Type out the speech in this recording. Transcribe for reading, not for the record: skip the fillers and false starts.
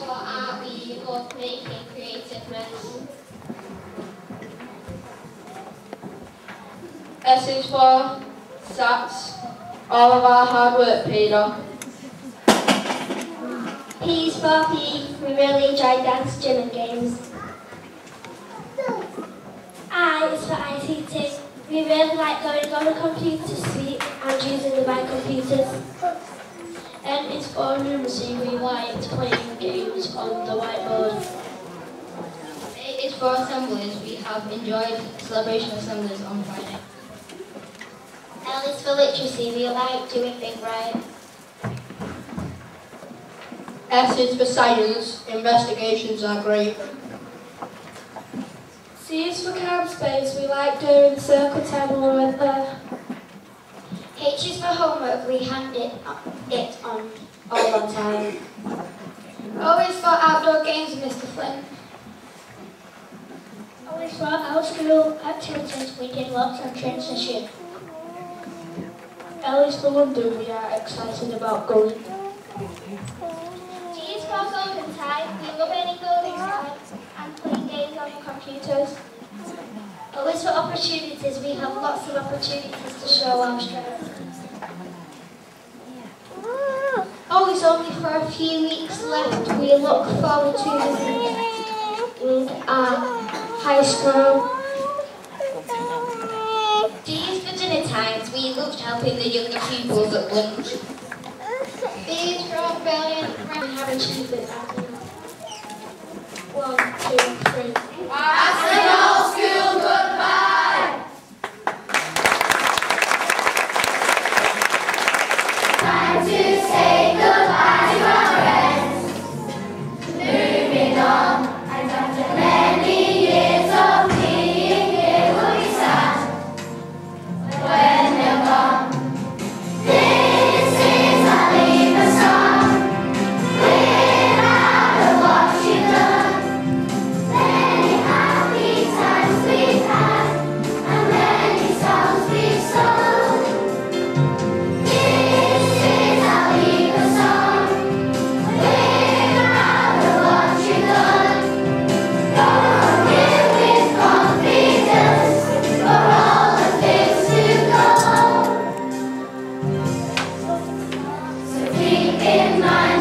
for art, we love making creative mess. S is for SATs. All of our hard work paid off. P is for PE. We really enjoy dance, gym and games. I is for ICT. We really like going on the computer suite and using the bike computers. N is for numeracy. We liked playing games on the whiteboard. A is for assemblies. We have enjoyed celebration assemblies on Friday. L is for literacy. We like doing things right. S is for science. Investigations are great. C is for calm space. We like doing circle table with the. H is for homework. We hand it on all the time. O is for outdoor games, Mr. Flynn. O is for our school activities. We did lots of trips this year. L is for London. We are excited about going. G is for golden time. We love any golden time and playing games on the computers. O is for opportunities. We have lots of opportunities to show our strength. O is only for a few weeks left. We look forward to visiting our high school. D is for dinner times. We loved helping the younger pupils at lunch. B is for brilliant. We have achieved it. 1, 2, 3. Aspinal School, goodbye! Time to say goodbye to our friends. Moving on, and after many years of being here, we'll be sad when they're gone. This is our leave song. We're proud of what you've done. Many happy times we've had, and many songs we've sung. This is our leave song. We're proud of what you've done. Go on, live with confidence for all the things to come. So keep in mind.